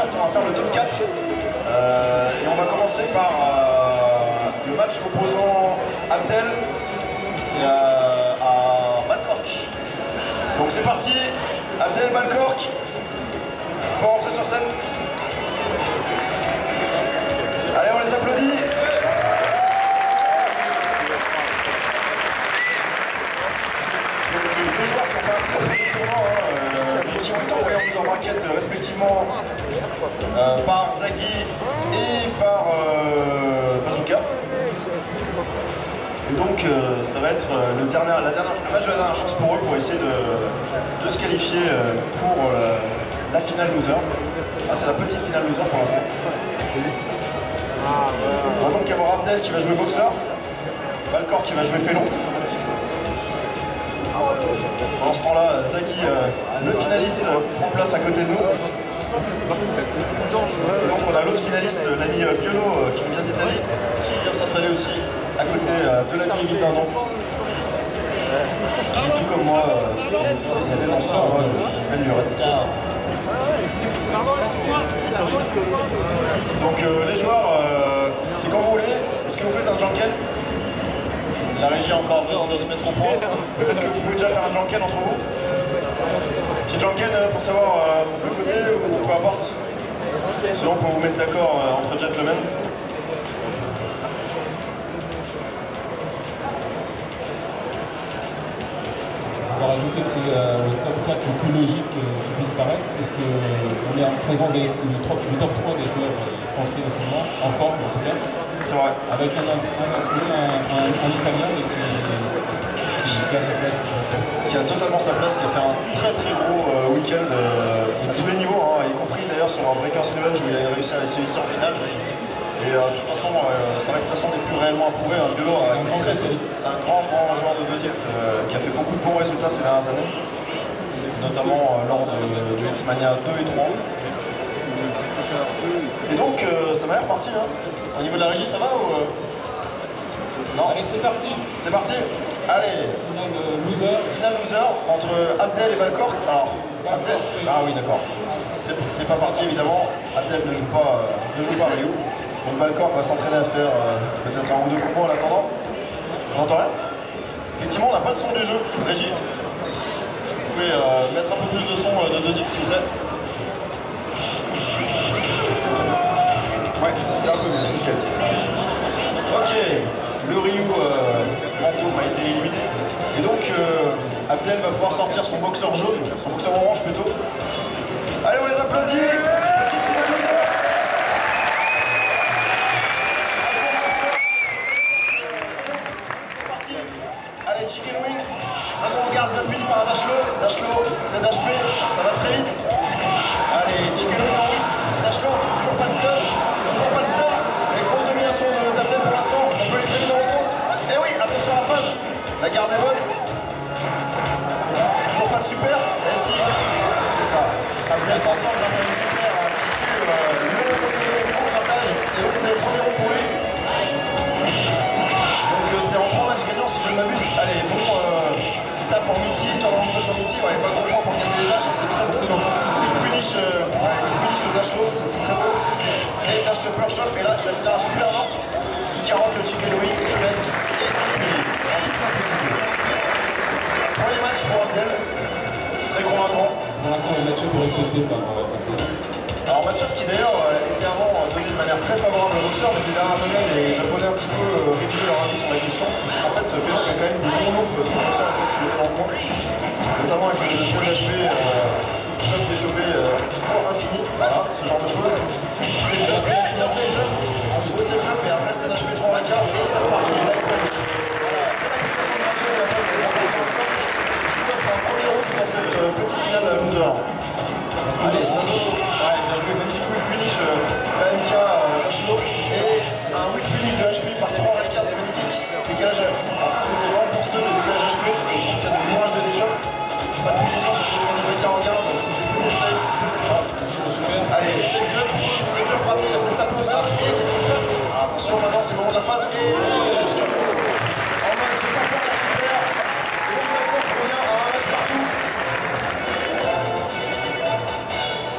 fait, on va faire le top 4. Et on va commencer par le match opposant Abdel et à Balcork. Donc c'est parti, Abdel, Balcork, pour rentrer sur scène. Allez, on les applaudit. Deux joueurs qui ont fait un très très bon tournoi, qui ont été envoyés en mise en braquette respectivement par Zaghi et par Bazooka. Et donc ça va être le match de la dernière chance pour eux pour essayer de se qualifier pour la finale loser. Ah, c'est la petite finale loser pour l'instant. On va donc avoir Abdel qui va jouer boxeur, Balcork qui va jouer félon. Pendant ce temps-là, Zaghi, le finaliste, prend place à côté de nous. Et donc on a l'autre finaliste, l'ami Biolo, qui vient d'Italie, qui vient s'installer aussi à côté de l'ami Émile Dindon, qui, tout comme moi, est décédé dans ce tournoi de belle lurette. Donc les joueurs, c'est quand vous voulez. Est-ce que vous faites un janken? La régie a encore besoin de se mettre au point. Peut-être que vous pouvez déjà faire un janken entre vous. Petit janken pour savoir le côté ou peu importe. Sinon on peut vous mettre d'accord entre gentlemen. On va rajouter que c'est le top 4 le plus logique qui puisse paraître, parce qu'on est en présence du top 3 des joueurs français en ce moment, en forme en tout cas. C'est vrai. Avec un Italien qui a sa place de toute façon. Qui a totalement sa place, qui a fait un très très gros week-end à tous les niveaux, y compris d'ailleurs sur un Breakers Revenge où il a réussi à essayer ici en finale. Et de toute façon, sa réputation n'est plus réellement approuvée. Biolo c'est un grand joueur de 2X qui a fait beaucoup de bons résultats ces dernières années, notamment lors du X-Mania 2 et 3. Et donc, ça m'a l'air parti. Au niveau de la régie, ça va ou non? Allez, c'est parti. C'est parti. Allez. Finale loser entre Abdel et Balcork. Alors, Abdel. Ah oui, d'accord. C'est pas parti évidemment. Abdel ne joue pas Ryu. Donc Balcork va s'entraîner à faire peut-être un ou deux combos en attendant. On entend rien? Effectivement, on n'a pas le son du jeu. Régie. Si vous pouvez mettre un peu plus de son de 2X, s'il vous plaît. Ouais, c'est un peu mieux, nickel. Ok, le Ryu fantôme a été éliminé. Et donc, Abdel va pouvoir sortir son boxeur jaune, son boxeur orange plutôt. Allez, on les applaudit. Petite finale loser. C'est parti. Allez, Chicken Wing. Vraiment, regarde, bien puni par un Dashlo. Dashlo, c'est HP, ça va très vite. Allez, Chicken Wing en whiff. Dashlo, toujours pas de stun. Toujours pas de stun. Et grosse domination d'Abdel pour l'instant. Ça peut aller très vite dans l'autre sens. Et oui, attention en phase. La garde est bonne. Toujours pas de super. Et si, c'est ça. Abdel s'en sort grâce à une super qui tue le contre-attaque. Et donc c'est le premier rond pour lui. Donc c'est en 3 matchs gagnants si je ne m'abuse. Allez, bon, tape en Mitty, tourne en sur Mitty. Ouais, pas de gros point pour casser les dashs. C'est très beau. C'est finish au dash low, c'était très beau. Et dash super shot. Et là, il va finir un super non. Il carotte le chicken wing, se laisse et en toute simplicité. Premier match pour Abdel. Très convaincant. Pour l'instant, le match-up est respecté par alors match-up qui d'ailleurs était avant donné de manière très favorable aux boxeurs, mais ces dernières années les japonais un petit peu réduisent leur avis sur la question. Parce qu'en fait, Félon a quand même des bons loops sur le boxeur qui le met en compte. Notamment avec le stade HP, choc déchopé fois infini, voilà, ce genre de choses. Safe jump, bien safe jump, beau safe jump et après stade HP 3 AK et c'est reparti, light punch. Voilà, bonne application de match-up de la part de qui s'offre un premier round dans cette petite finale loser. Allez, Sazo, ouais, bien joué, magnifique whiff punish AMK Dashlo et un whiff punish de HP par 3 RK, c'est magnifique. Décalage, alors ça c'était vraiment pour stun, le décalage HP, en cas de bourrage de déchoc. Pas de punition sur ce troisième RK en garde, c'était peut-être safe, peut-être pas. Allez, safe jump raté, il a peut-être tapé au sol, et qu'est-ce qui se passe? Ah, attention, maintenant c'est le moment de la phase, et le choc. En mode, je vais pas faire la super, et donc Balcork revient à un match partout. Balcork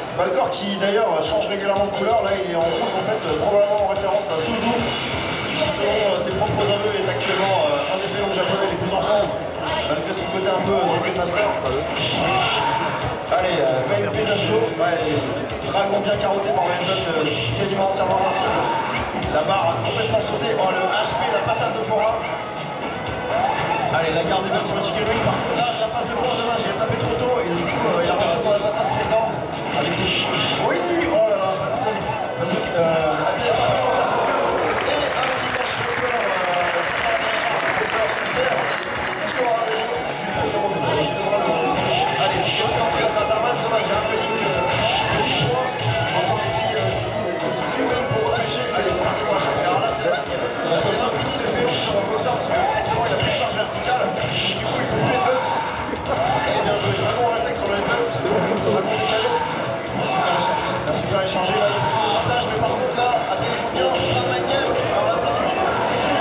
Alors qui d'ailleurs change régulièrement de couleur, là il est en rouge en fait, probablement en référence à Suzu, qui selon ses propres aveux est actuellement un des félons japonais les plus en forme, malgré son côté un peu Dragon Master. Allez, BMP d'Ashlo, dragon bien carotté par le headbutt quasiment entièrement invincible. La barre a complètement sauté, oh le HP, la patate de Fora. Allez, la garde des notes sur le chicken wing, par contre là, la phase de course dommage, il a tapé trop tôt et du coup il a raté sa phase précédente. Avec des... Oui, oh là là, pas de stun. Bazook, Abdel pas de chance à son cœur. Et un petit dash super, ça change, super, super. Je dois avoir raison du premier monde. Allez, je vais entrer là, ça va faire mal, dommage, j'ai un peu dit que petit point, encore un petit win pour repêcher. Allez, c'est parti pour la chambre. Alors là, c'est l'infini de félon sur un boxeur parce que forcément il a plus de charge verticale. Du coup, il peut plus headbutt. Et bien joué, dragon en réflexe sur le headbutt. Dragon décalé. La super échangé, là, il y a petit partage, mais par contre là, Adèle joue bien, pas de mind game. Alors là, c'est fini. C'est fini.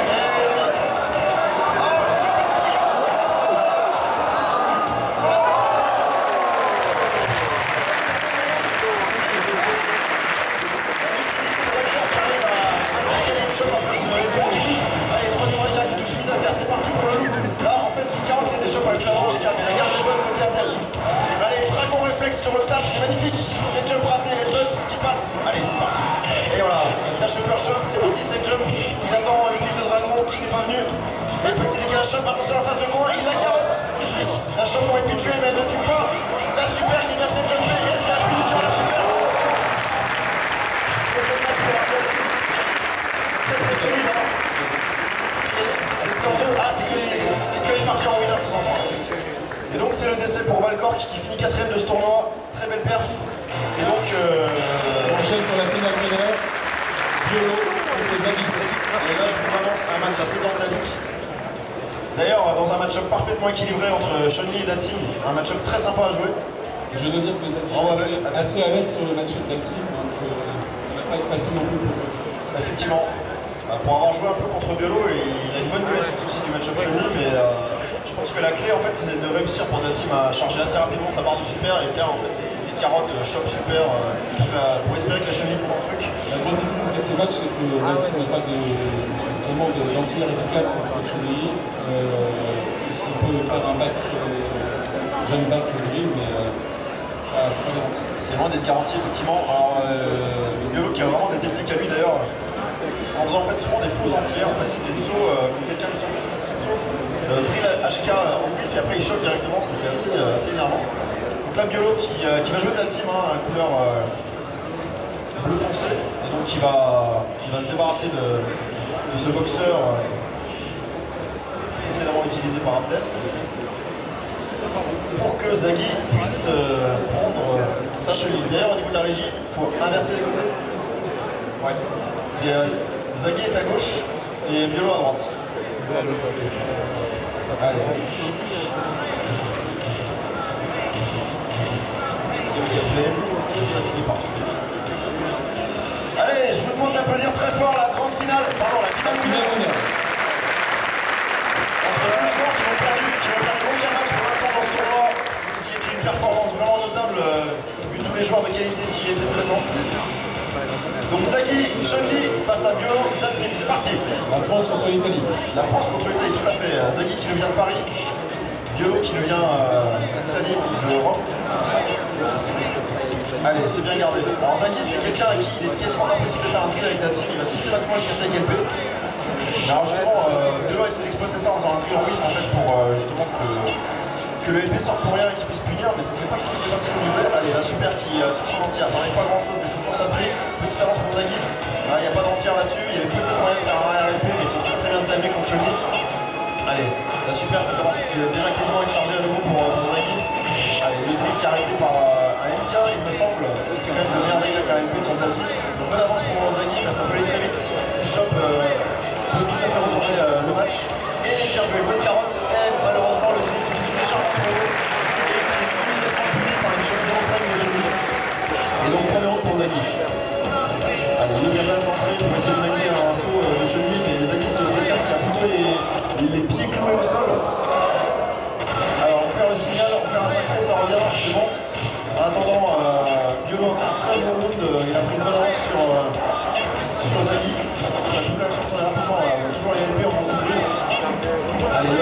Allez, troisième requin qui touche mise à terre, c'est parti pour le loup. Là, en fait, il carotte, il y a des chops avec la branche qui a, mais la garde est bonne côté Abdel. Allez, dragon réflexe sur le tap, c'est magnifique. C'est jump raté, headbutt qui passe. Allez, c'est parti. Et voilà, la super shop, c'est parti, c'est jump. Il attend le pif de dragon qui n'est pas venu. Et petit décalage shop, attention à la face de coin, il la carotte. La shop aurait pu tuer, mais elle ne tue pas. La super qui vient s'être jumpée, et c'est la punition, la super. Deuxième match pour Abdel. C'est celui-là. C'est en deux. Ah, c'est que les parties en winner qui sont en trois. Et donc c'est le décès pour Valcor qui finit 4ème de ce tournoi. Très belle perf. Et donc on enchaîne sur la finale mineure. Biolo contre Zaggy. Et là je vous annonce un match assez dantesque. D'ailleurs dans un match-up parfaitement équilibré entre Chun-Li et Datsim. Un match-up très sympa à jouer. Je dois dire que Zaggy est assez à l'aise sur le match-up Datsim, donc ça va pas être facile non plus pour lui. Effectivement. Pour avoir joué un peu contre Biolo, il a une bonne connaissance aussi du match-up Chun-Li, mais je pense que la clé en fait c'est de réussir pour Datsim à charger assez rapidement sa barre de super et faire en fait des carottes shop super pour espérer que la Chun-Li prend un truc. La grosse difficulté de ce match, c'est que Datsim n'a pas vraiment d'anti-air efficace contre Chun-Li. Il peut faire un back, jeune back lui, mais c'est pas garanti. C'est loin d'être garanti effectivement. Alors Biolo qui a vraiment des techniques à lui d'ailleurs. En faisant en fait souvent des faux entiers, en fait il fait saut quand quelqu'un lui saute dessus, il fait saut, drill HK en whiff et après il choque directement, c'est assez énervant. Donc là Biolo qui va jouer Datsim, hein, couleur bleu foncé, et donc qui va se débarrasser de ce boxeur précédemment utilisé par Abdel, pour que Zaggy puisse prendre sa cheville. D'ailleurs au niveau de la régie, il faut inverser les côtés. Ouais. C'est Zaggy est à gauche et Biolo à droite. Allez. Petit gaffelé, et ça finit par tout. Allez, je vous demande d'applaudir très fort la grande finale, pardon, la finale mineure. Entre deux joueurs qui n'ont perdu aucun match pour l'instant dans ce tournoi, ce qui est une performance vraiment notable vu tous les joueurs de qualité qui étaient présents. Donc Zaggy, Chun-Li face à Biolo, Datsim, c'est parti. La France contre l'Italie. La France contre l'Italie, tout à fait. Zaggy qui nous vient de Paris, Biolo qui nous vient d'Italie, de l'Europe. Allez, c'est bien gardé. Alors Zaggy, c'est quelqu'un à qui il est quasiment impossible de faire un drill avec Datsim, il va systématiquement le casser avec LP. Alors justement, Biolo essaie d'exploiter ça en faisant un drill en whiff en fait pour justement que le LP sorte pour rien et qu'il puisse punir, mais ça c'est pas tout qui est passé comme il voulait. Allez, la super qui touche en entière, ça n'arrive pas grand chose, mais c'est toujours ça de prix. Petite avance pour Zaggy. Là, il n'y a pas d'entière là-dessus, il y avait peut-être moyen de faire un arrière LP, mais il faut très bien timer contre Chun-Li. Allez, la super qui commence déjà quasiment à être chargée à nouveau pour Zaggy. Allez, le drill qui est arrêté par un MK, il me semble, ça fait quand même le meilleur dégât qu'un LP sur le Datsim. Donc bonne avance pour Zaggy, mais ça peut aller très vite. Shop peut tout à fait retourner le match. Et bien joué, bonne carotte, et malheureusement le drill qui touche légèrement trop haut et qui est immédiatement puni par une shot 0 frame de Chun-Li. Et donc premier round pour Zaggy. Allez, il y a place d'entrée pour essayer de manier un saut de Chun-Li, mais Zaggy c'est le quelqu'un qui a plutôt les pieds cloués au sol. Alors on perd le signal, on perd un synchro, ça revient, c'est bon. En attendant, Biolo a fait un très bon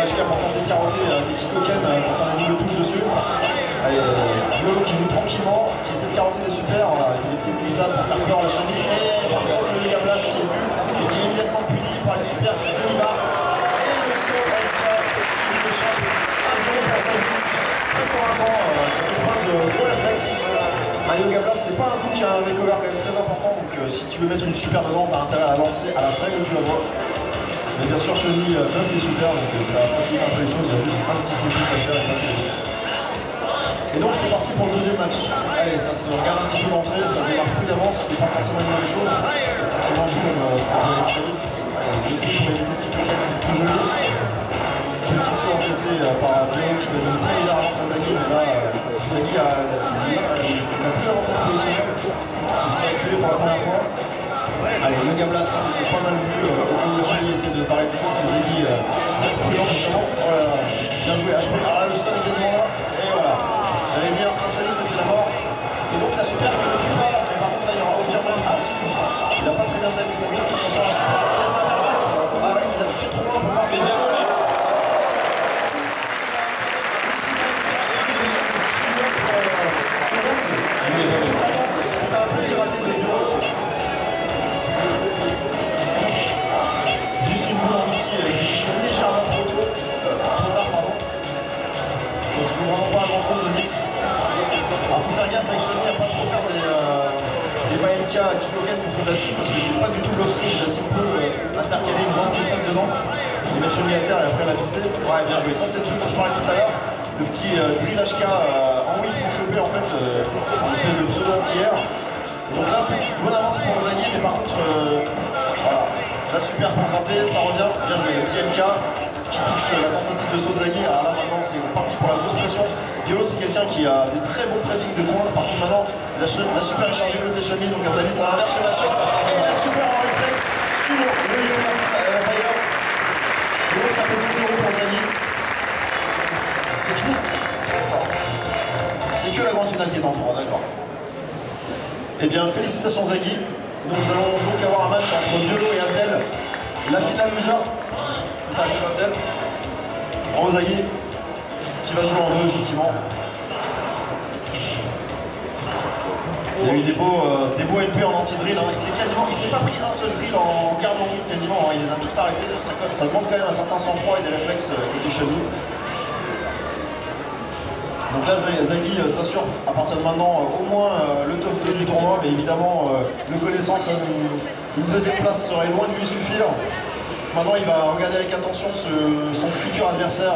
HK pour tenter de carotter des Kikoken pour faire des doubles touches dessus. Allez, Biolo qui joue tranquillement, qui essaie de carotter des super, voilà, il fait des petites glissades pour faire peur à la chenille. Et par contre, le Mega Blast qui est vu et qui est immédiatement puni par une super demi-barre. Et le saut HK au-dessus de l'échappe à 0 pour Zaggy. Très couramment, qui fait preuve de gros réflexe. Un Yoga Blast, c'est pas un coup qui a un recover quand même très important, donc si tu veux mettre une super dedans, t'as intérêt à la lancer à la fraie comme tu la vois. Mais bien sûr, chenille buff les super, donc ça facilite un peu les choses, il y a juste un petit input à faire et pas plus. Et donc c'est parti pour le deuxième match. Allez, ça se regarde un petit peu l'entrée, ça démarre plus d'avance, ce qui n'est pas forcément une bonne chose. Effectivement, comme ça démarre très vite, allez, le tri pour éviter qu'il peut c'est plus joli. Petit saut encaissé par Biolo qui donne une très légère avance à Zaggy, mais là, Zaggy a plus l'avantage positionnel, qui se fait acculer pour la première fois. Allez, le Yoga Blast, ça c'était pas mal vu, au moment de Chenille essaie de se barrer du coup, et Zaggy reste prudent justement. Oh là là, bien joué, HP, ah le stun est quasiment là, et voilà. J'allais dire insolite et c'est la mort. Et donc la super qui ne tue pas, mais par contre là il y aura aucun mal. Ah si, il n'a pas très bien timé sa vie, attention à la super, et ça va faire mal. Ah ouais, il a touché trop loin pour faire c'est diabolique. C'était un petit raté de Biolo. Juste une boule en petit exécutée légèrement trop tard, pardon. Ça se joue vraiment pas à grand chose de Zix. Alors faut faire gaffe avec Chenille à pas trop faire des BMK Kikoken contre Dalsim parce que c'est pas du tout blockstream. Dalsim peut intercaler une grande glissade dedans et mettre Chenille à terre et après la mixer. Ouais, bien joué. Ça c'est le truc dont je parlais tout à l'heure. Le petit drill HK en whiff pour choper en fait une espèce de pseudo anti-air. Donc là, bonne avance pour Zaggy, mais par contre, voilà, la super pour gratter, ça revient. Bien joué, le petit MK qui touche la tentative de saut de Zaggy. Alors là maintenant c'est parti pour la grosse pression. Biolo c'est quelqu'un qui a des très bons pressings de points. Par contre maintenant la super est chargée côté Chenille, donc à mon avis ça inverse le match. Et la super en réflexe sur le Fire. Et donc ça fait 2-0 pour Zaggy. C'est fini. C'est que la grande finale qui est en 3, d'accord. Eh bien félicitations Zaggy. Donc nous allons donc avoir un match entre Biolo et Abdel. La finale loser. C'est ça, Abdel. En Zaggy, qui va jouer en 2 effectivement. Il y a eu des beaux LP en anti-drill. Hein. Il s'est pas pris d'un seul drill en garde en route quasiment. Hein. Il les a tous arrêtés. Ça demande quand même un certain sang-froid et des réflexes côté Chenille. Donc là, Zaggy s'assure à partir de maintenant au moins le top 2 du tournoi, mais évidemment, le connaissant, une deuxième place serait loin de lui suffire. Maintenant, il va regarder avec attention son futur adversaire.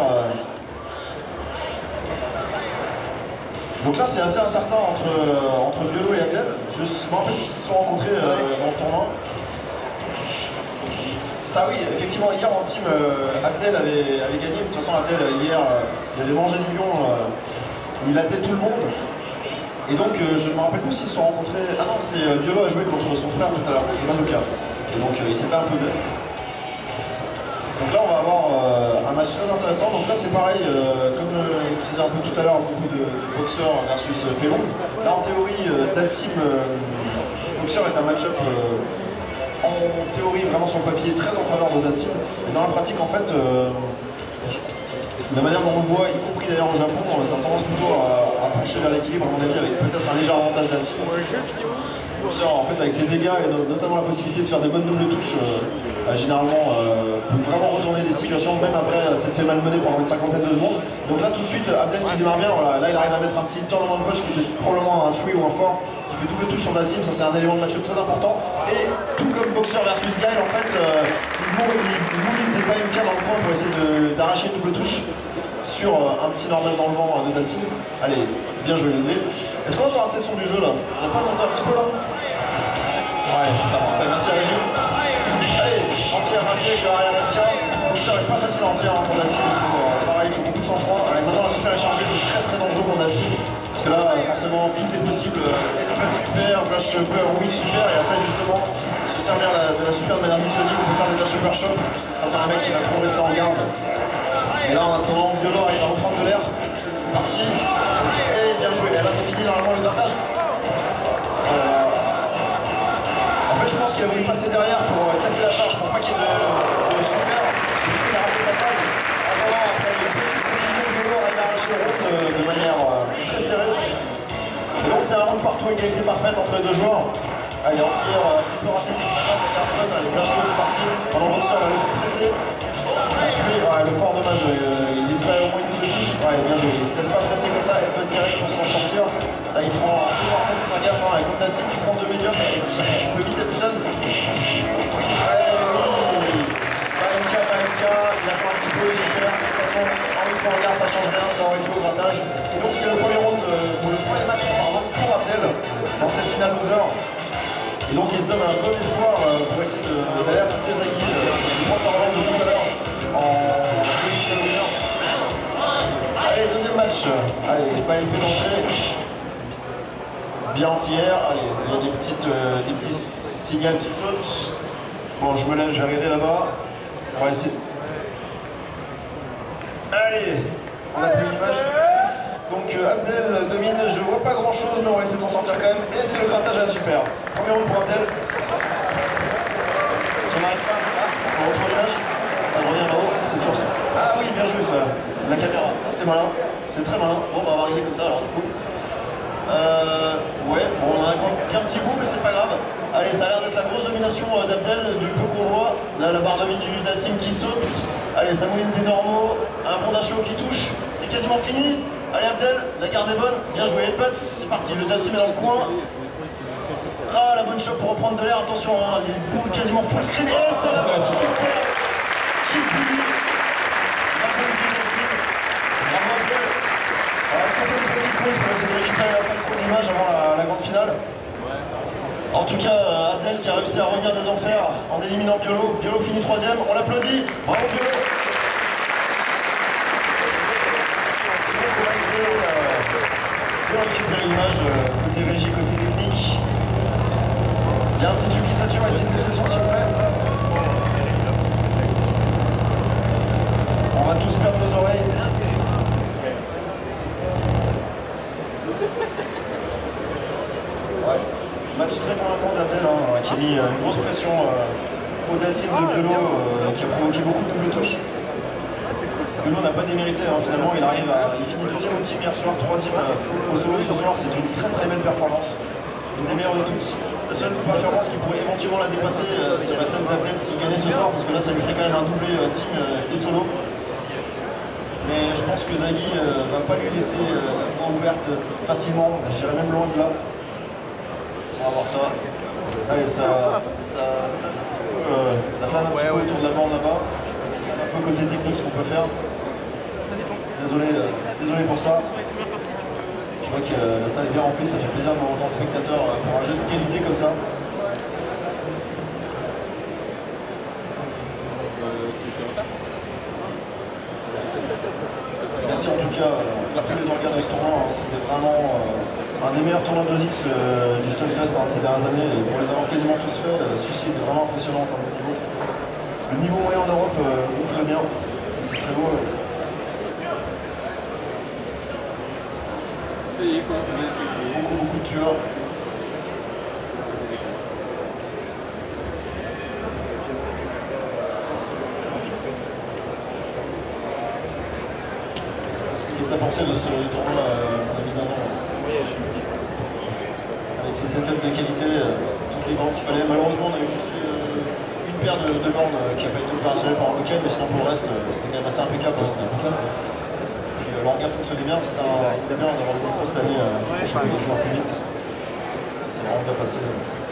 Donc là, c'est assez incertain entre Biolo et Abdel. Je me rappelle qu'ils se sont rencontrés dans le tournoi. Ça oui, effectivement, hier en team, Abdel avait gagné. De toute façon, Abdel, hier, il avait mangé du lion. Il latait tout le monde. Et donc, je ne me rappelle plus s'ils se sont rencontrés. Ah non, c'est Biolo a joué contre son frère tout à l'heure, contre Bazooka. Et donc, il s'était imposé. Donc là, on va avoir un match très intéressant. Donc là, c'est pareil, comme je disais un peu tout à l'heure à propos de Boxer versus Felon. Là, en théorie, Dalsim Boxer est un match-up en théorie vraiment sur le papier très en faveur de Dalsim. Et dans la pratique, en fait, la manière dont on le voit, y compris d'ailleurs au Japon, ça a tendance plutôt à pencher vers l'équilibre, à mon avis, avec peut-être un léger avantage Dalsim. Boxer, en fait, avec ses dégâts et notamment la possibilité de faire des bonnes doubles touches, généralement peut vraiment retourner des situations, même après s'être fait malmener pendant une cinquantaine de secondes. Donc là, tout de suite, Abdel qui démarre bien, voilà, là il arrive à mettre un petit tournement de punch qui était probablement un 3 ou un 4, qui fait double touche sur Dalsim, ça c'est un élément de match-up très important. Et tout comme Boxer versus Guile, en fait, il mouline des PMK dans le coin pour essayer d'arracher une double touche sur un petit normal dans le vent de Dalsim. Allez, bien joué le drill. Est-ce qu'on entend assez le son du jeu là? On n'a pas monté un petit peu là? Ouais, c'est ça, parfait, merci à Régie. Allez, entier à raté avec le arrière FK. Boxer n'est pas facile à entier pour Dalsim, pareil, il faut beaucoup de sang-froid. Maintenant la super est chargée, c'est très très dangereux pour Dalsim. Parce que là, forcément, tout est possible. Super, dash upper, whiff super, et après justement, se servir de la super de manière dissuasive, on peut faire des dash upper shot face à un mec qui va trop rester en garde. Et là, en attendant, Biolo arrive à reprendre de l'air. C'est parti. Et bien joué. Et là, ça finit normalement le grattage. En fait, je pense qu'il a voulu passer derrière pour casser la charge, pour pas qu'il y ait de super. Du coup, il a raté sa phase. En attendant, coup partout, égalité parfaite entre les deux joueurs. Allez, anti-air, un petit peu raté, allez, bien joué, c'est parti. Pendant le boxeur, va le coup pressé. Ouais, le fort dommage, il espère au moins une double touche. Ouais, bien joué, il se laisse pas presser comme ça, il peut direct pour s'en sortir. Là, il prend un peu, pas gaffe, hein, contre Nassim, tu prends 2 médiums, et tu peux vite être stun. Ouais, oui. Pas MK, il attend un petit peu, super. De toute façon, en même temps, regarde, ça change rien, ça aurait tué au grattage. Et donc, c'est le premier round pour le premier match pardon, pour Abdel dans cette finale loser. Et donc, il se donne un bon espoir pour essayer d'aller affronter Zaghi, de prendre sa revanche de tout à l'heure en demi-finale winner. Allez, deuxième match. Allez, pas épée d'entrée. Bien entière. Allez, il y a des petits signaux qui sautent. Bon, je me lève, je vais regarder là-bas. On va essayer. Allez, on a plus l'image. Donc Abdel domine, je vois pas grand chose, mais on va essayer de s'en sortir quand même. Et c'est le grattage à la super. Premier round pour Abdel. Si on n'arrive pas, on retrouve l'image. Elle revient là-haut, c'est toujours ça. Ah oui, bien joué ça. La caméra, ça c'est malin. C'est très malin. Bon, on va regarder comme ça alors du coup. Ouais, bon, on a qu'un petit bout, mais c'est pas grave. Allez, ça a l'air d'être la grosse domination d'Abdel, du peu qu'on voit. Là, la barre de vie du Nassim qui saute. Allez, ça mouline des normaux. Un bon d'HO qui touche. C'est quasiment fini. Allez, Abdel, la garde est bonne. Bien joué, headbutt. C'est parti, le Nassim est dans le coin. Ah, la bonne shot pour reprendre de l'air. Attention, hein, les boules quasiment full screen. Et c'est la super qui boule. La bonne du Nassim. Bravo, Abdel. Alors, est-ce qu'on fait une petite pause pour essayer de récupérer la synchro d'image avant la grande finale? En tout cas, Abdel qui a réussi à revenir des enfers en éliminant Biolo. Biolo finit 3ème, on l'applaudit. Bravo Biolo. On va essayer de récupérer l'image côté régie, côté technique. Il y a un petit truc qui sature, essayer de laisser le son s'il vous plaît. On va tous perdre nos oreilles. Ouais. Match très convaincant d'Abdel, hein, qui a mis une grosse pression au Dalsim de Biolo, qui a provoqué beaucoup de double touches. Biolo n'a pas démérité, hein, finalement, il finit 2ème au team hier soir, 3ème au solo ce soir, c'est une très très belle performance. Une des meilleures de toutes. La seule performance qui pourrait éventuellement la dépasser serait celle d'Abdel s'il gagnait ce soir, parce que là ça lui ferait quand même un doublé team et solo. Mais je pense que Zaghi va pas lui laisser la voie ouverte facilement, je dirais même loin de là. On va voir ça. Allez, ça flamme un petit peu autour de la bande là-bas. Un peu côté technique ce qu'on peut faire. Désolé pour ça. Je vois que la salle est bien remplie, ça fait plaisir de voir autant de spectateurs pour un jeu de qualité comme ça. Merci en tout cas à tous les organes de ce tournoi, hein. C'était vraiment un des meilleurs tournois 2X du Stunfest de ces dernières années, et pour les avoir quasiment tous fait, celui-ci était vraiment impressionnant en termes de niveau. Le niveau moyen en Europe gonfle bien, c'est très beau. Beaucoup de tueurs. Qu'est-ce que tu as pensé de ce tournoi, évidemment, avec ses setups de qualité, toutes les bandes qu'il fallait. Malheureusement, on a eu juste une paire de bornes qui n'a pas été opérationnelle pendant le week-end, mais sinon pour le reste, c'était quand même assez impeccable. Ouais, c'était impeccable. Puis l'orga fonctionnait bien, c'était bien d'avoir le micro cette année pour choper les joueurs plus vite. Ça s'est vraiment bien passé.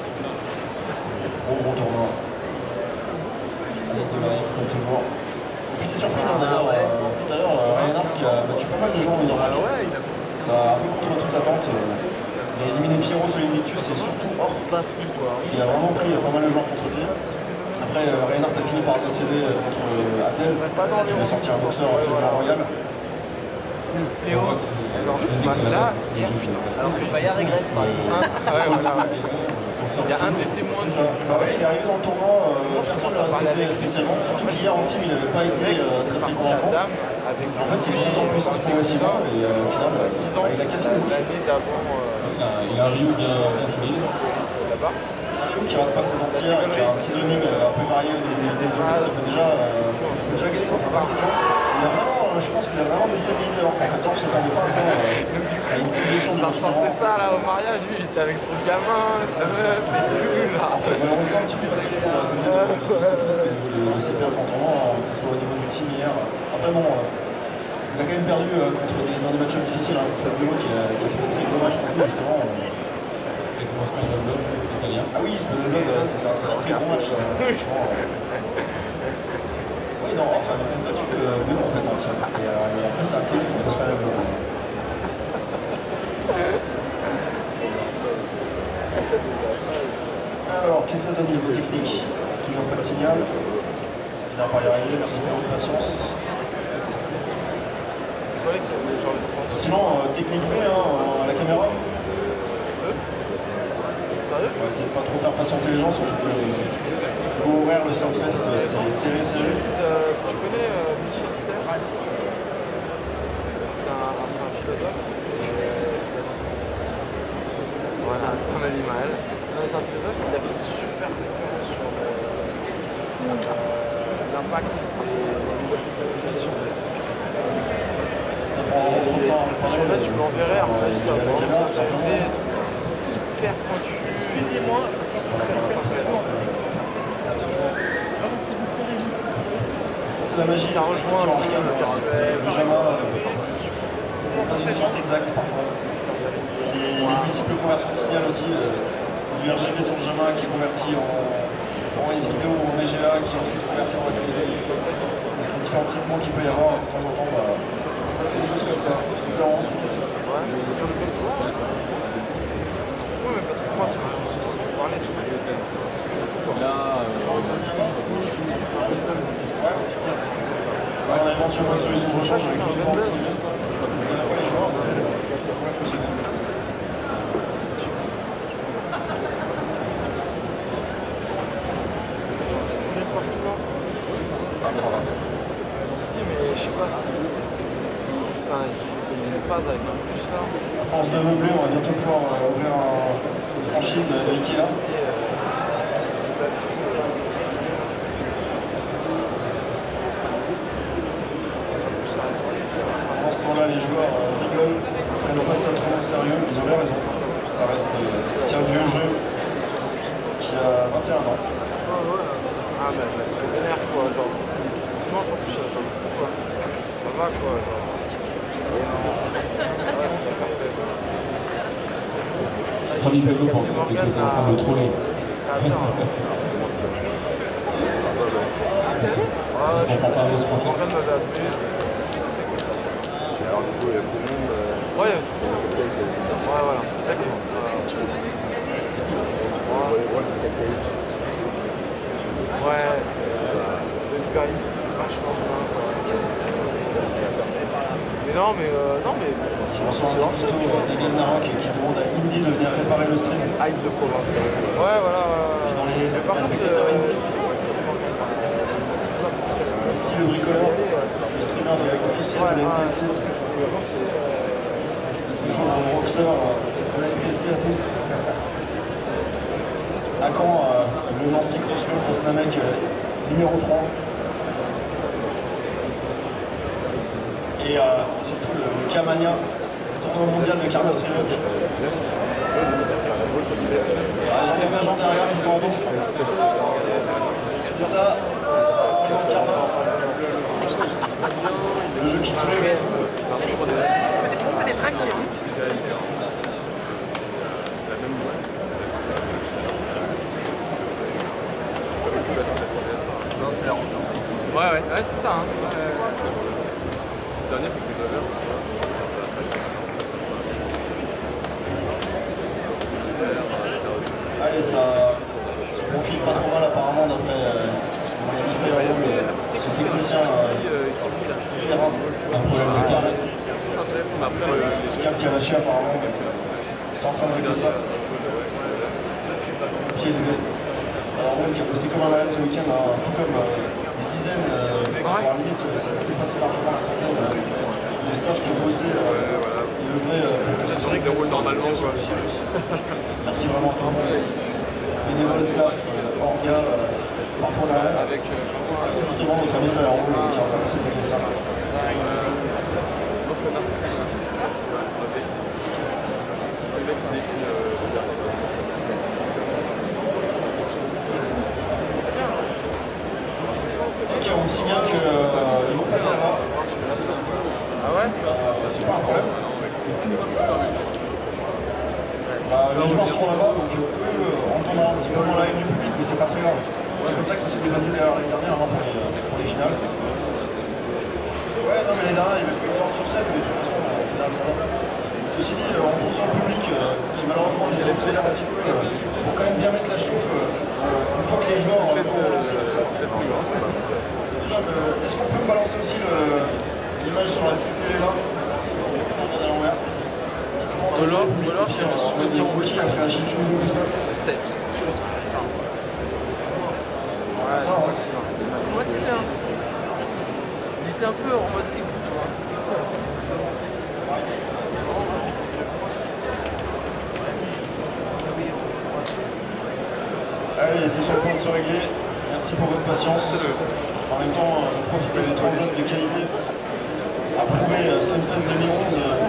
Gros tournoi. Avec de la F comme toujours. Et puis des surprises hein, d'ailleurs, tout à l'heure, Reinhardt qui a battu pas mal de gens en faisant raquettes. Ça a un peu contre toute attente. Il a éliminé Pierrot sur Invictus et surtout Orf, ce qui a vraiment pris pas mal de gens contre pied. Après, Reinhardt a fini par décéder contre Abdel, qui va sortir un boxeur absolument royal. Fléau, alors là, Bayard régresse par exemple. Il y a un des témoins. C'est ça. Bah ouais, il est arrivé dans le tournoi, personne ne l'a respecté spécialement, surtout qu'hier en team il n'avait pas été très convaincant. En fait, il est monté en puissance progressivement et au final, il a cassé la bouche. Il a un Ryu bien solide. Un Ryu qui rate pas ses entières et qui a un petit zoning un peu varié au niveau des vitesses de but, ça fait déjà gagner contre un paquet de gens. Il a vraiment je pense qu'il a vraiment déstabilisé Orf. En fait, Orf s'attendait pas à ça. À une déviation de ressentait ça là au mariage, lui, il était avec son gamin, sa meuf, et tout, là. En fait, malheureusement, un petit peu passé, je crois, à côté de ce Stunfest au niveau de ses perfs en tournoi, que ce soit au niveau du team hier. Après, bon, il a quand même perdu dans des matchs difficiles, hein, contre Bruno qui a fait un très gros match contre lui, justement. Et comment Spinalblood, italien. Ah oui, Spinalblood, c'était un très très gros match, ça. Oui, non, enfin, il a même battu Bruno en fait en tir. Et après, c'est un clé contre Spinalblood. Alors, qu'est-ce que ça donne niveau technique? Toujours pas de signal. On finira par y arriver, merci pour votre patience. Sinon, technique B hein, à la caméra. Sérieux? On va essayer de pas trop faire patienter les gens, surtout que le horaire, le Stunfest, c'est serré. Tu connais Michel Serres? C'est un philosophe. Voilà, c'est un animal. C'est un philosophe qui a fait une super conférence sur l'impact des nouvelles technologies. Si ça prend trop de temps à parler, je l'enverrai, à mon avis, ça va. C'est hyper pointu. Excusez-moi. Ça, c'est la magie. Ça rejoint tu arcade, le Jama. C'est pas une science exacte parfois. Les multiples conversions de signal aussi. C'est du RGB sur le Jama qui est converti en S vidéo ou en EGA qui est ensuite converti en RGB. Avec les différents traitements qu'il peut y avoir de temps en temps, ça fait des choses comme ça. Vraiment, c'est cassé. Ouais, des choses comme ça. Oui, mais parce que moi, ce que je parlais sur cette là, on a éventuellement une solution de rechange avec une France. On n'a pas les joueurs, ça pourrait fonctionner. mais je sais pas si c'est une phase avec un plus là. À force de meubler, on va bientôt pouvoir ouvrir une franchise de Ikea. Pendant ce temps-là, les joueurs rigolent, prennent pas ça trop au sérieux, ils ont bien raison. Ça reste qu'un vieux jeu qui a 21 ans. Ah mais elle est trop vénère quoi, genre. Non, en plus, ça quoi. Ça va quoi, genre. Ouais, c'est pas parfait. Tony Pego pensait que tu étais en train de le troller. Ça ne comprend pas un autre français. Alors du coup, il y a beaucoup de monde. Ouais, voilà, exactement. Ouais, le Paris, vachement bien. Mais non, mais. Je reçois un texto d'Egan Narok qui demande à Indy de venir préparer le stream. Hype de province. Ouais, voilà. Et dans les spectateurs Indy, Indy le bricoleur, le streamer officiel de la NTSC. Bonjour le rockstar de la NTSC à tous. À quand le Nancy Cross Namek numéro 3. Et surtout le Kamania, le tournoi mondial de Carlos Rivec. J'entends des gens derrière qui sont en donf. C'est ça, ça représente Carlos. Le jeu qui soulève. Faites des tractions. Ouais, c'est ça. Hein. Le dernier, c'était Glover. Allez, ça se profile pas trop mal apparemment d'après ce technicien terrain. Un problème, c'est carré. Petit câble qui a lâché apparemment. Ils sont en train de régler ça. Pied levé. Alors Will qui a bossé comme un malade ce week-end, tout comme des dizaines, voire limite, ça a pu passer largement la centaine de staff qui ont bossé et œuvré pour que ce soit normalement quoi. Merci vraiment à tout le monde. Bénévole, staff, orga, parfois là. Justement notre ami Firewall qui est en train d'essayer de régler ça. Ok, on me signale qu'ils vont passer là-bas. Ah ouais? C'est pas un problème. Les joueurs sont là-bas, donc eux entendront un petit peu moins la haine du public, mais c'est pas très grave. C'est comme ça que ça s'était passé d'ailleurs l'année dernière pour les finales. Ouais, non, mais l'année dernière, il y avait plus de monde sur scène, mais de toute façon, au final, ça va. Ceci dit, on compte sur le public qui malheureusement nous a fait l'air un petit peu pour quand même bien mettre la chauffe une fois que les joueurs vont relancer tout ça. Déjà, est-ce qu'on peut me balancer aussi l'image sur la petite télé là? Ou alors, je me souviens qui a réagi tout le monde, ça. je pense que c'est ça. Ouais, Ça, ouais. traumatisé, hein. Il était un peu en mode écoute, tu vois. Allez, c'est sur le point de se régler. Merci pour votre patience. En même temps, profitez des transats de qualité. Approuvé Stonefest 2011.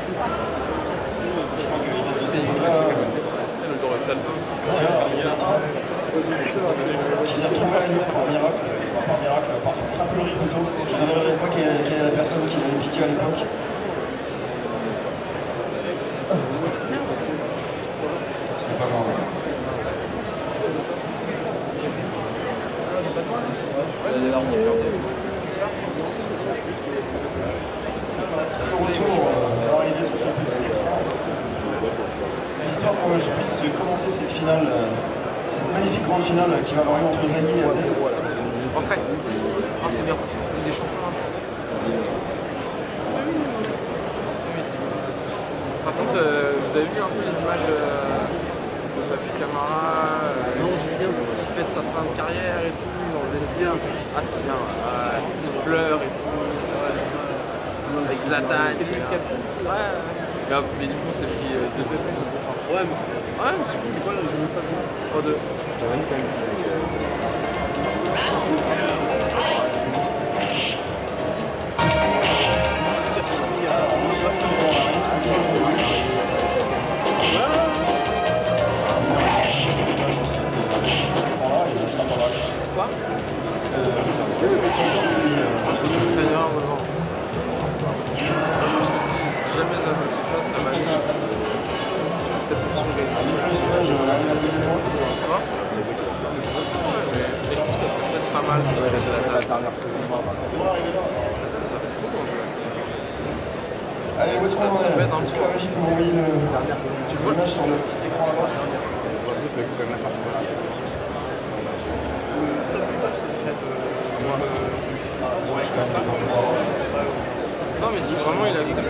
Je crois qu'il date de cette époque-là. Le jour de Salto. Il y en a un qui s'est retrouvé à Lyon par miracle, par crapulerie plutôt. Je ne révélerai pas quelle est la personne qui l'avait piqué à l'époque. C'est pas grave. C'est là, on va faire des... Est-ce que le retour va arriver sur son petit écran? Histoire que je puisse commenter cette finale, cette magnifique grande finale qui va avoir lieu entre Zaghi et Abdel. En fait, ah, c'est bien, il est champion. Par contre, vous avez vu un peu les images de Papu Camara qui fête sa fin de carrière et tout, dans le vestiaire. Ah, c'est bien, il pleure et tout. Avec Zlatan. Ouais. Mais du coup, c'est pris 2 buts. Ouais, mais c'est cool. C'est quoi le jeu? 3-2. C'est vrai quand même. Quoi? Je pense que c'est bien, vraiment. Je pense que si jamais ça se passe comme Mali, c'était pour son gars. Quoi? Mais je pense que ça serait peut-être pas mal de rester la dernière fois. Ça va être trop bon. Allez, où est-ce qu'on en est? Est-ce que la régie peut m'envoyer l'image sur le petit écran là-bas? Non, mais si vraiment il a vu.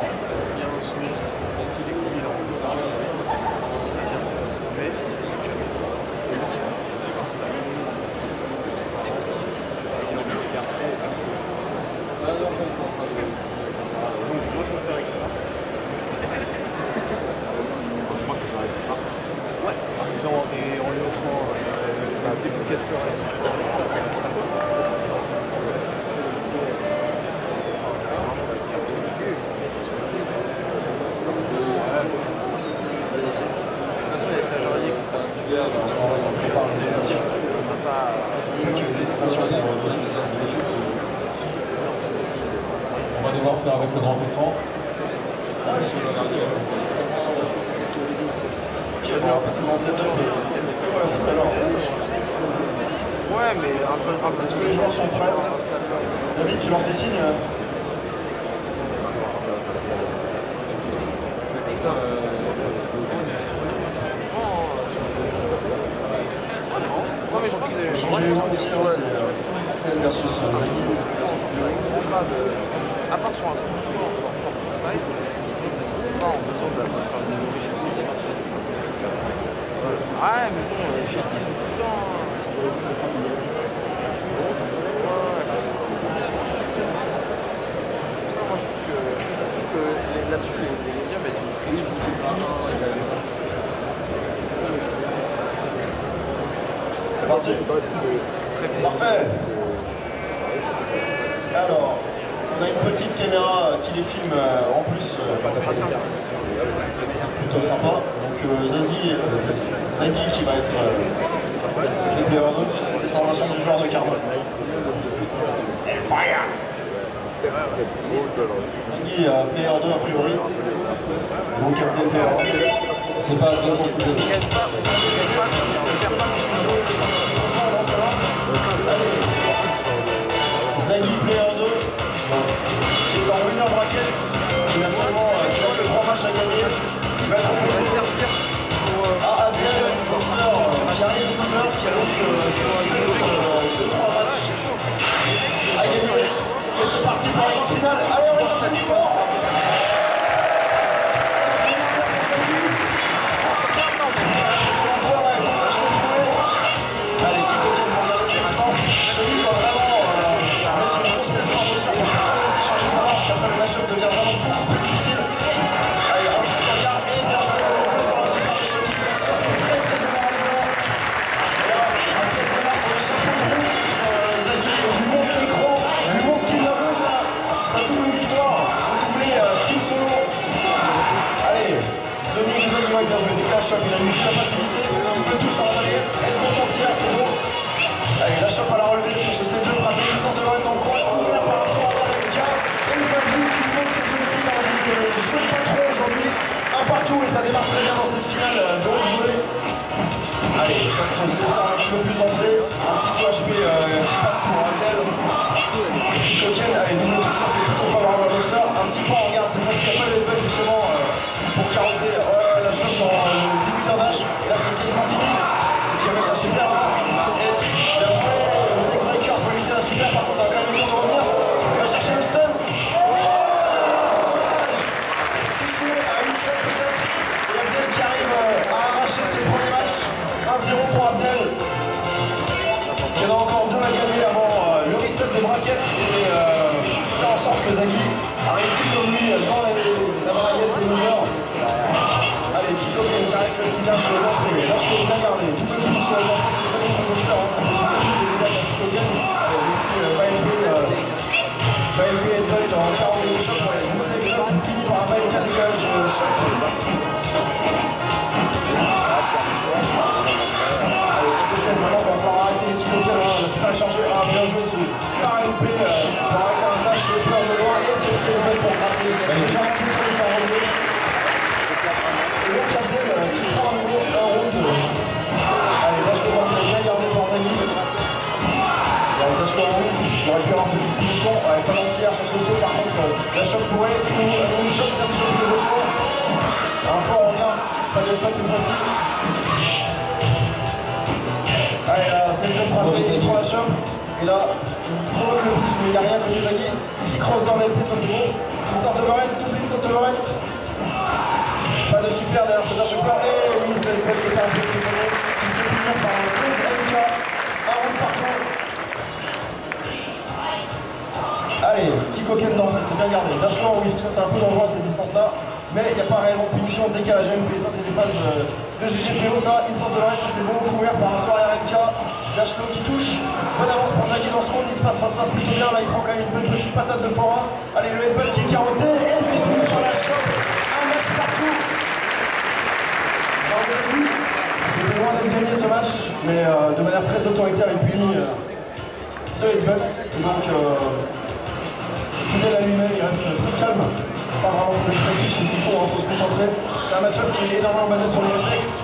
On va devoir faire avec le grand écran. Ok, on va passer dans cette setup. La foule alors. Ouais, mais est-ce que les joueurs sont prêts? David, tu leur fais signe? Changer les noms aussi, hein, c'est Abdel versus Zaghi. À part sur un coup de soin, pas en besoin de faire des nouvelles chez lui. Ouais, mais bon, chez lui, tout le temps. Moi, je trouve que là-dessus, les médias mettent une prise. C'est parti. Parfait. Alors, on a une petite caméra qui les filme en plus. C'est plutôt sympa. Donc Zaggy qui va être des Player 2, ça c'est des formations du joueur de Carmel. Fire! Zaggy Player 2 a priori. Donc Captain Player 2. C'est pas vraiment beaucoup de... Zaggy Player 2, qui est en winner bracket, qui n'a seulement que 3 matchs à gagner. Il va être opposé à Abdel, boxeur qui arrive de 12 heures, qui a donc 2-3 matchs à gagner. Et c'est parti pour la grande finale. Allez, on va sortir du fort. Allez, Kiko qui va regarder ses distances. Chenille doit vraiment mettre une grosse pression en boxeur pour pas laisser changer sa marche, parce qu'après le match-up devient vraiment beaucoup plus difficile. Allez, un 600 yards et bien joué dans la super de Chenille. Ça, c'est très très démoralisant. Et là, un peu de démarre sur le chapeau de roue contre Zaggy. Lui montre l'écran, lui montre qu'il la veut, sa double victoire, son doublé team solo. Allez, Zaggy va bien jouer, déclare choc, il a jugé la passivité, double touche sur la balayette, elle monte entière, c'est beau. Allez, la chope à la relevée sur ce 7 jeu raté, il s'en devrait être dans le coin, couvert par un soir en RMK, et Zaggy qui monte aussi par le jeu de patron aujourd'hui, un partout, et ça démarre très bien dans cette finale de haute volée. Allez, ça se observe un petit peu plus d'entrée, un petit saut HP qui passe pour Abdel, qui coquine, allez, double touche, ça c'est plutôt favorable à boxeur, un petit fort, regarde, cette fois-ci il n'y a pas de headbutt justement pour carotter la chope dans le début d'un dash, et là c'est quasiment fini. Est-ce qu'il va mettre la super? Et si, bien joué, le neckbreaker pour éviter la super, par contre ça va quand même le temps de revenir. Il va chercher le stun. Ça s'est joué à une shot peut-être. Et Abdel qui arrive à arracher ce premier match. 1-0 pour Abdel. Il y en a encore 2 à gagner avant le reset des brackets et faire en sorte que Zaggy arrive tout comme lui dans la balayette des losers. Allez, Kiko qui arrive le petit dash d'entrée. Là, je peux bien garder. Double touche, ça c'est très bon pour le boxeur. Ça fait beaucoup plus de dégâts qu'un Kiko Ken. Allez, le petit BLP headbutt en 40 de choc. Ouais, bon save jump puni par un BLK décalage choc. Allez, Kiko Ken, maintenant, il va falloir arrêter les Kiko Ken. Le super est chargé. Ah, bien joué ce par MP pour arrêter un dash peur de loin et ce petit headbutt pour gratter. Déjà, un peu de sans relever. Et donc Abdel qui prend à nouveau un round. Allez, dash le d'entrée bien gardé par Zaggy. Allez, dash le en whiff. Il aurait pu avoir une petite punition. Allez, pas l'entière sur ce saut. Par contre, la choc pourrait. Une choc bien déchoppé de 2 fois. Un fort regarde. Pas de headbutt cette fois-ci. Allez, là, c'est le jump raté. Il prend la choc. Et là, il provoque le plus, mais il n'y a rien côté Zaggy. Petit cross dans l'LP, ça c'est bon. Insert overhead, double insert overhead. Pas de super derrière ce dash upper. Et oui, c'est le pote qui était un peu téléphoné, qui se fait punir par un 12 MK. Un round partout. Allez, Kiko Ken d'entrée, c'est bien gardé. Dash low, oui, ça c'est un peu dangereux à cette distance-là. Mais il n'y a pas réellement de punition, décalage MP. Ça c'est les phases de GGPO, ça. Instant overhead, ça c'est bon, couvert par un soir RMK. Dash low qui touche. Bonne avance pour Zaggy dans ce round, ça se passe plutôt bien. Là, il prend quand même une bonne petite patate de forain. Allez, le headbutt qui est carotté. Et c'est fini sur la chope. Un match partout. C'était loin d'être gagné ce match, mais de manière très autoritaire et punie ce headbutt. Et donc, fidèle à lui-même, il reste très calme, pas vraiment très expressif, c'est ce qu'il faut, faut se concentrer. C'est un match-up qui est énormément basé sur les réflexes.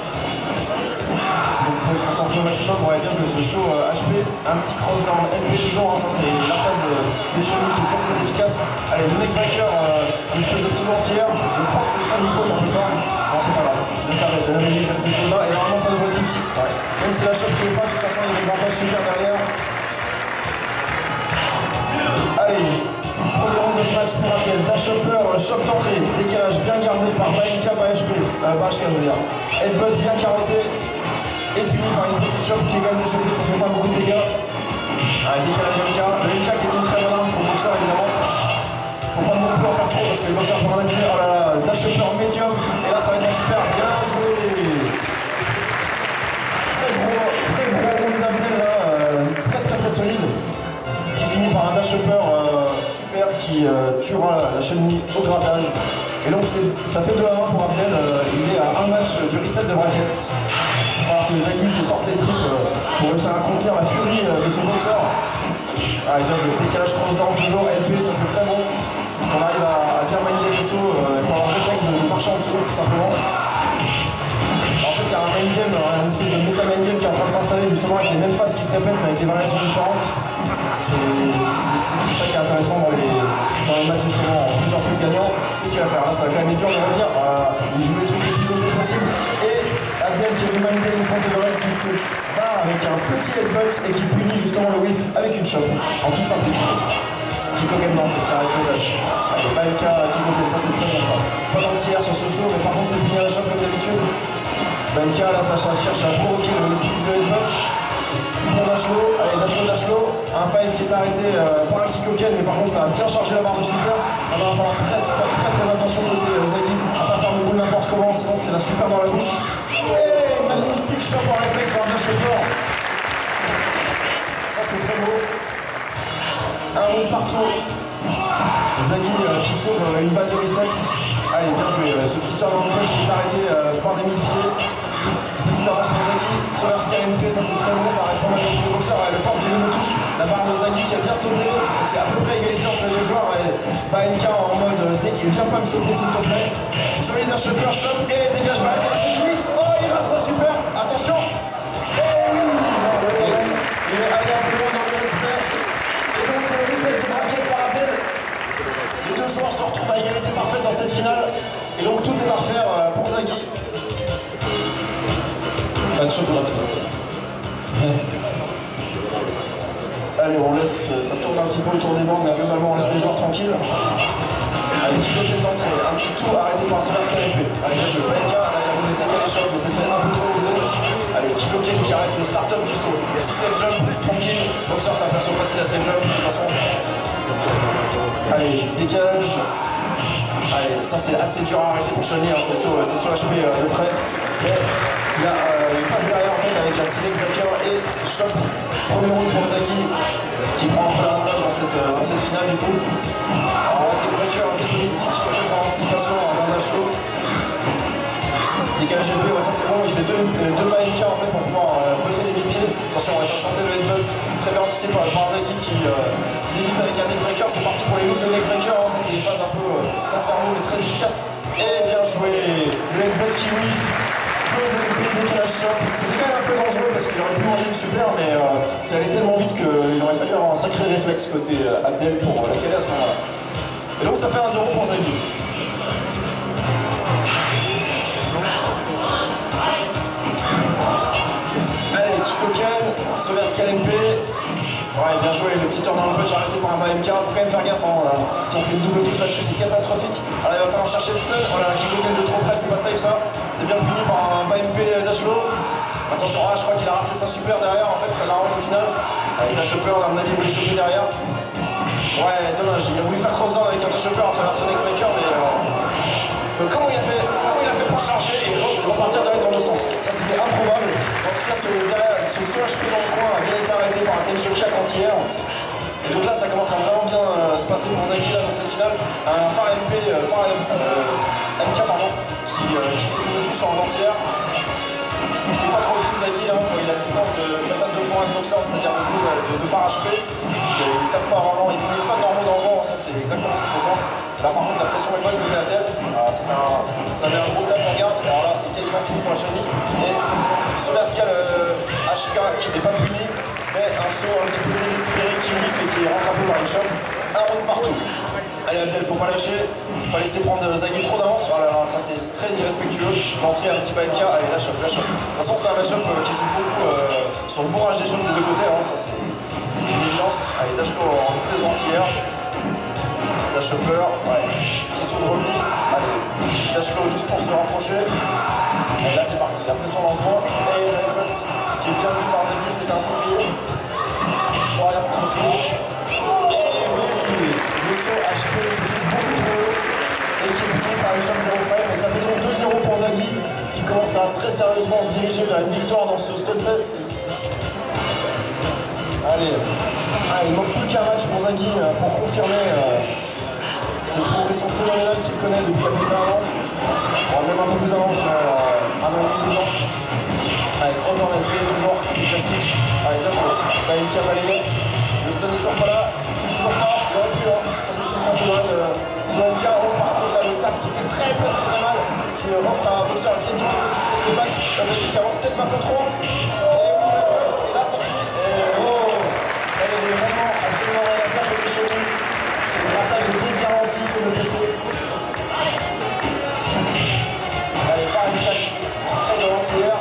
Donc il faut être concentré au maximum. Ouais, bien joué ce saut HP, un petit cross down LP toujours, ça c'est la phase des chenilles qui est toujours très efficace. Allez, le neckbreaker, une espèce de pseudo entière. Je crois que son micro est un peu fort. Non, c'est pas grave, je laisse la régie gérer ces choses-là. Et normalement ça devrait toucher. Ouais. Même si la chope ne tue pas, de toute façon il y a des grimpages super derrière. Allez, premier round de ce match pour Abdel. Dash upper, choc d'entrée, décalage bien gardé par BMK, HK je veux dire. Headbutt bien carotté. Et puni par une petite chope qui est quand même déchoppée, ça fait pas beaucoup de dégâts. Allez, décalage MK. Le MK qui est une très bonne arme pour le boxeur évidemment. Faut pas non plus en faire trop parce que le boxeur peut en abuser. Oh là là, dash upper médium. Et là ça va être un super, bien joué. Très gros round d'Abdel là, très solide. Qui finit par un dash dash upper super qui tuera la chenille au grattage. Et donc ça fait 2-1 pour Abdel, il est à un match du reset de brackets. Il va falloir que Zaghi se sorte les tripes pour réussir à contenir la furie de son boxeur. Ah, et bien joué, décalage cross-down toujours, LP, ça c'est très bon. Si on arrive à bien minder les sauts, il faut avoir le réflexe de marcher en dessous tout simplement. En fait, il y a un main game, une espèce de méta main game qui est en train de s'installer justement avec les mêmes phases qui se répètent mais avec des variations différentes. C'est ça qui est intéressant dans les matchs justement en plusieurs trucs gagnants. Qu'est-ce qu'il va faire là? Ça va quand même être dur de revenir. Il joue les trucs les plus osés possibles. Et Abdel qui remindé les fentes de qui se barre avec un petit headbutt et qui punit justement le whiff avec une chope en toute simplicité. Kikoken d'entrée qui arrête le dash. Allez, Baemka, Kikoken, ça c'est très bon ça. Pas d'anti-air sur ce saut, mais par contre c'est puni à la chope comme d'habitude. Baemka là ça cherche à provoquer le pif de headbutt. Bon Dashlo, allez Dashlo, un 5 qui est arrêté par un Kikoken, mais par contre ça a bien chargé la barre de super. Alors il va falloir faire très attention côté Zaghi, à pas faire le boule n'importe comment, sinon c'est la super dans la bouche. Et magnifique shot en réflexe sur un dash upper. Ça c'est très beau. Un round partout. Zaghi qui sauve une balle de reset. Allez, bien joué. Ce petit turn on punch qui est arrêté par des mille-pieds. Petite avance pour Zaghi. Sur vertical MP, ça c'est très bon. Ça arrête pas mal de boxeurs. Le fort du me touche. La barre de Zaghi qui a bien sauté. Donc c'est à peu près égalité entre les deux joueurs. Et Baemka en mode dès qu'il vient pas me choper, s'il te plaît. Joli dash upper, shot et dégage balade. Et là c'est fini. Oh, il rate ça super. Attention. Et oui. Il est allé un peu loin dans le respect. Et donc c'est le reset de bracket par Abdel. Les deux joueurs se retrouvent à égalité parfaite dans cette finale. Et donc tout est à refaire pour Zaghi. Pas de choc gratuit. Allez, on laisse, ça tourne un petit peu autour des bancs, mais globalement on laisse les joueurs tranquilles. Allez, Kikoken d'entrée, un petit tour arrêté par un vertical MP. Allez, bien joué, Baemka, là il a voulu se décaler choc, mais c'était un peu trop osé. Allez, Kikoken qui arrête le start-up du saut. Petit safe jump, tranquille. Boxer, t'as un perso facile à safe jump, de toute façon. Allez, décalage. Allez, ça c'est assez dur à arrêter pour Chun-Li, hein. C'est sur HP de près. Mais il y a une passe derrière en fait avec un petit leg breaker et chop. Premier round pour Zaghi qui prend un peu l'avantage dans cette finale du coup. Alors là, des breakers un petit peu mystiques, peut-être en anticipation d'un Dashlo. Décalage LP, ouais, ça c'est bon, il fait deux Baemka en fait pour pouvoir buffer des mille-pieds. Attention, ouais, ça sentait le headbutt, très bien anticipé par Zaghi qui évite avec un neckbreaker. C'est parti pour les loops de neckbreaker, hein. Ça c'est les phases un peu sincèrement mais très efficaces. Et bien joué, le headbutt qui whiff, close LP, décalage chop. C'était quand même un peu dangereux parce qu'il aurait pu manger une super, mais ça allait tellement vite qu'il aurait fallu avoir un sacré réflexe côté Abdel pour la caler à ce moment-là. Et donc ça fait 1-0 pour Zaghi. Kikoken, ce vertical MP. Ouais, bien joué, le petit turn on punch arrêté par un Baemka. Faut quand même faire gaffe, hein. Si on fait une double touche là-dessus, c'est catastrophique. Alors il va falloir chercher le stun. Oh là là, Kikoken de trop près, c'est pas safe ça. C'est bien puni par un Baempe Dashlo. Attention, je crois qu'il a raté sa super derrière, en fait, ça l'arrange au final. Avec Dash Upper, à mon avis, il voulait choper derrière. Ouais, dommage, il a voulu faire cross-down avec un Dash Upper à travers son neckbreaker, mais comment il a fait pour charger et repartir direct dans le sens? Ça c'était improbable. En tout cas ce saut HP dans le coin a bien été arrêté par un Tenshokiak anti-air. Et donc là ça commence à vraiment bien se passer pour Zaghi là dans cette finale. Un phare MK pardon, qui fait une touche en anti-air. Il fait pas trop le fou Zaghi hein, quand il a distance de patate de forain de boxer, c'est-à-dire de phare HP. Il tape pas vraiment, il ne pas de normaux dans le vent, ça c'est exactement ce qu'il faut faire. Là par contre la pression est bonne côté Abdel, ça met un gros tap en garde, et alors là c'est quasiment fini pour la Chun-Li. Et ce vertical HK qui n'est pas puni, mais un saut un petit peu désespéré qui whiff et qui est rattrapé par une chop. Un round partout. Allez Abdel, faut pas lâcher, pas laisser prendre Zaghi trop d'avance. Oh là là, ça c'est très irrespectueux d'entrer un petit Baemka. Allez, la chope, la chope. De toute façon, c'est un match-up qui joue beaucoup sur le bourrage des chopes des deux côtés. Hein. Ça c'est une évidence. Allez, Dashlo en espèce d'anti-air. Dash upper, ouais. Petit saut de repli. Allez, Dashlo juste pour se rapprocher. Et là c'est parti, la pression dans le coin. Et le headbutt qui est bien vu par Zaghi, c'était un peu grillé. Soit arrière pour son pied. Le saut HP qui touche beaucoup trop haut et qui est puni par les chocs 0 frame. Et ça fait donc 2-0 pour Zaghi qui commence à très sérieusement se diriger vers une victoire dans ce Stunfest. Allez, il manque plus qu'un match pour Zaghi pour confirmer cette progression phénoménale qu'il connaît depuis plus d'un an. Même un peu plus d'un an, je dirais, un an et demi, 2 ans. Allez, cross dans l'NP, toujours, c'est classique. Allez, bien joué. Une cam à les le stun n'est toujours pas là. Toujours pas, il aurait pu, sur cette séquence de Zoanka. Par contre, là, le tap qui fait très mal, qui offre à un boxeur quasiment une possibilité de comeback. Là, Zaghi qui avance peut-être un peu trop. Et là, ça finit. Et vraiment, absolument rien à faire côté Shogi. Son grattage est bien garanti comme le PC. Allez, Farinka qui fait très de l'anti-air.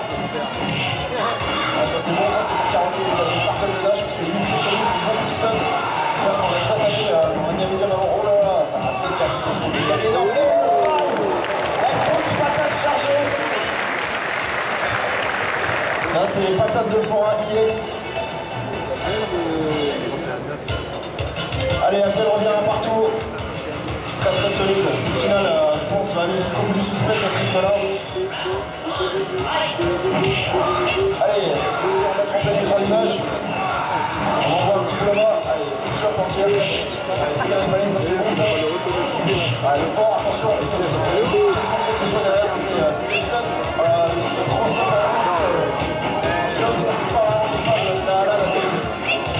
Ça c'est bon, ça c'est pour carotter des startups de dash parce que limite les Shogi font beaucoup de stun. Là, on a déjà tapé, on a mis un médium avant. Oh là là, t'as un tête qui a fait des dégâts énormes. Et le five, la grosse patate chargée. Là c'est patate de forain IX. Allez, Abdel revient un partout. Très solide. Cette finale, je pense, va aller jusqu'au bout du suspense à ce rythme-là. Allez, est-ce que vous voulez remettre en plein écran l'image? On envoie un petit peu là-bas. Allez, petite choc anti-air classique. Allez, décalage baleine, ça c'est bon ça. Allez, le fort, attention. Quasiment quoi que ce soit derrière, c'était stun. Voilà, ce cross-up à la liste. Choc, ça c'est pas vraiment une phase très halal à 2x.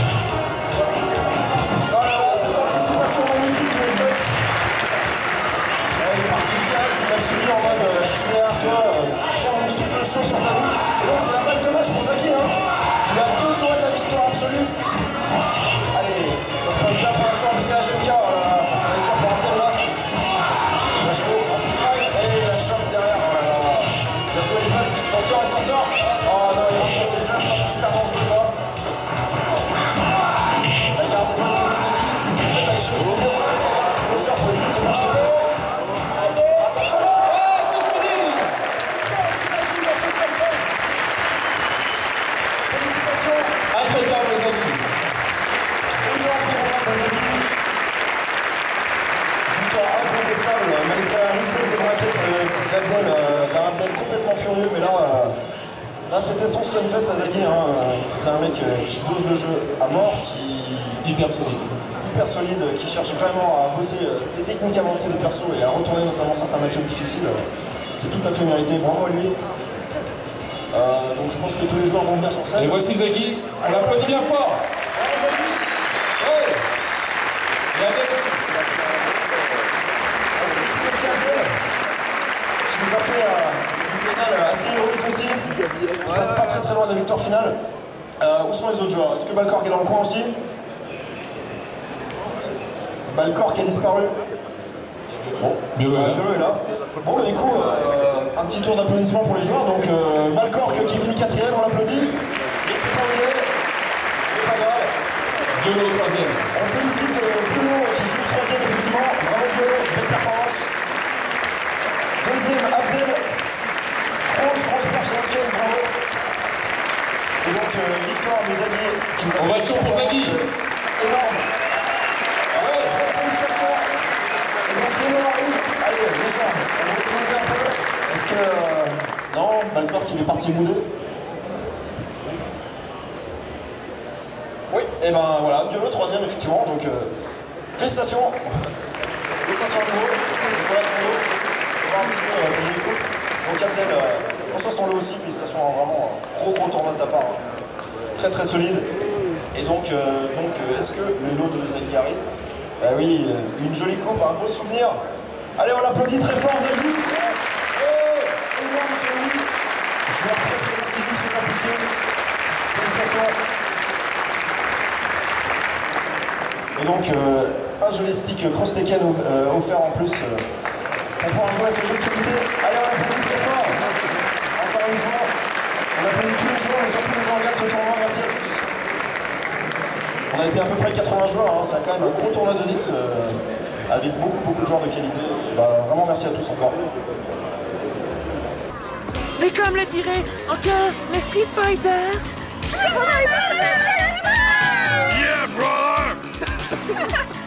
Magnifique de Xbox. Il est parti direct, il a suivi en mode je suis derrière toi, sans mon souffle chaud sur ta nuque. Et donc c'est la balle de match pour Zaghi. Il a 2 doigts de la victoire absolue. Allez, ça se passe bien pour l'instant, décalage MK. Oh là là, ça va être dur pour Abdel là. Il a joué un petit fight et la chope derrière. Oh là là. Il a joué une batte, il s'en sort. Oh non, il rentre sur ses jumps, ça c'est hyper dangereux ça. La garde est bonne côté Zaghi. Ça va, le boxeur pour éviter de se faire choper. Attention, c'est fini. Félicitations. Intraitable Zaghi. Énorme tournoi de Zaghi. Victoire incontestable, malgré un reset de braquette d'un Abdel complètement furieux, mais là c'était son stunfest à Zaghi. C'est un mec qui dose le jeu à mort, qui hyper solide, qui cherche vraiment à bosser les techniques avancées des persos et à retourner notamment certains match-ups difficiles. C'est tout à fait mérité, bravo à lui. Donc je pense que tous les joueurs vont venir sur scène. Et voici Zaghi, on l'applaudit bien fort. Bravo Zaghi. Ouais. Et Abdel aussi. Félicite aussi Abdel, qui nous a fait une finale assez héroïque aussi. Il passe pas très loin de la victoire finale. Où sont les autres joueurs? Est-ce que Balcor qui est dans le coin aussi? Balcor qui a disparu. Bon, Biolo est là. Bon, bah, du coup, un petit tour d'applaudissements pour les joueurs. Donc, Balcor qui finit 4ème, on l'applaudit. Je ne sais pas où il est, c'est pas grave. Biolo 3ème. On félicite Biolo qui finit 3ème, effectivement. Bravo Biolo, belle performance. 2ème, Abdel. Grosse perf sur le week-end, bravo. Et donc, victoire de Zaghi qui nous a fait. Ovation pour Zaghi. Énorme. Félicitations. Et donc Léo arrive. Allez, les gens, on va se lever un peu. Est-ce que... non, Balcor qu'il est parti bouder. Oui, et ben voilà, Biolo 3ème effectivement, donc félicitations. Félicitations à nouveau. Voilà son lot. On va voir un petit peu des jolis coups. Donc Abdel, reçoit son lot aussi, félicitations, vraiment gros tournoi de ta part. Très solide. Et donc est-ce que le lot de Zaghi arrive? Bah oui, une jolie coupe, un beau souvenir. Allez, on l'applaudit très fort, Zaghi. Énorme chez lui. Joueur très assidu, très impliqué. Félicitations. Et donc, un joli stick Cross Tekken offert en plus pour pouvoir jouer à ce jeu de qualité. Allez, on l'applaudit très fort. Encore une fois, on applaudit tous les joueurs et surtout les gens qui regardent ce tournoi. Merci à tous. On a été à peu près 80 joueurs, c'est quand même un gros tournoi 2X avec beaucoup de joueurs de qualité. Vraiment merci à tous encore. Et comme le dirait encore le Street Fighter. Yeah, brother!